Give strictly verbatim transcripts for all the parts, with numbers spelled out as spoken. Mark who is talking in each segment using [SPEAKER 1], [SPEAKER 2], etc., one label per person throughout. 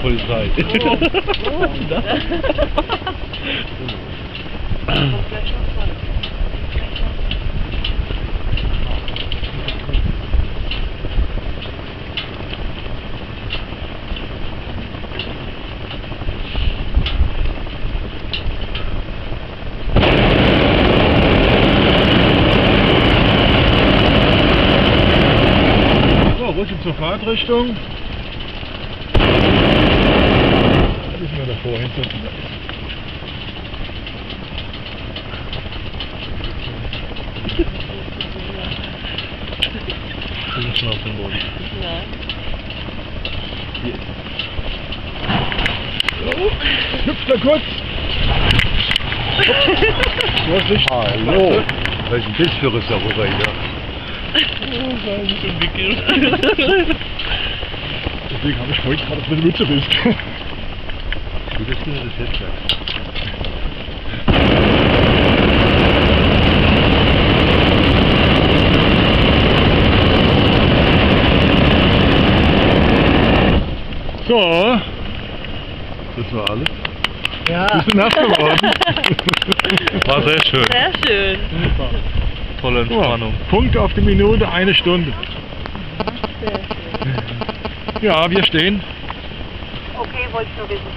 [SPEAKER 1] Polizei.
[SPEAKER 2] Oh. Oh.
[SPEAKER 1] Rücken zur Fahrtrichtung. Müssen wir davor hinsetzen. Das ist schon auf dem Boden.
[SPEAKER 2] Ja.
[SPEAKER 1] So, hüpft er kurz. Vorsicht.
[SPEAKER 3] Hallo. Was ist denn das für eine Sauerei hier?
[SPEAKER 1] Deswegen habe ich vorhin gerade auf meine Mütze bist.
[SPEAKER 3] Gut, dass du mir das jetzt sagst.
[SPEAKER 1] So, das war alles.
[SPEAKER 2] Ja.
[SPEAKER 1] Bist du nass geworden?
[SPEAKER 3] War sehr schön.
[SPEAKER 2] Sehr schön.
[SPEAKER 1] Super.
[SPEAKER 3] Volle Entspannung.
[SPEAKER 1] So, Punkt auf die Minute, eine Stunde.
[SPEAKER 2] Sehr schön.
[SPEAKER 1] Ja, wir stehen.
[SPEAKER 2] Okay, wollte ich nur wissen.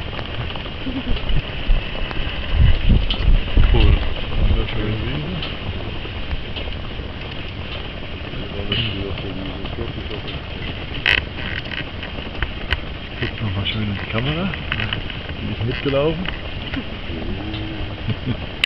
[SPEAKER 3] Cool.
[SPEAKER 1] Sehr schön. Guckt nochmal schön in die Kamera. Die ist mitgelaufen.